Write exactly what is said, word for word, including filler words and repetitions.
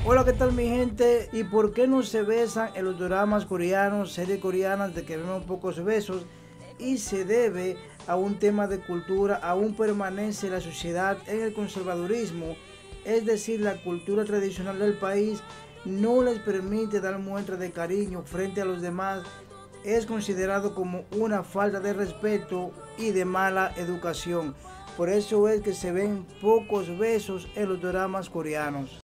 Hola, ¿qué tal mi gente? ¿Y por qué no se besan en los dramas coreanos, series coreanas de que vemos pocos besos? Y se debe a un tema de cultura, aún permanece la sociedad en el conservadurismo, es decir, la cultura tradicional del país no les permite dar muestra de cariño frente a los demás, es considerado como una falta de respeto y de mala educación. Por eso es que se ven pocos besos en los dramas coreanos.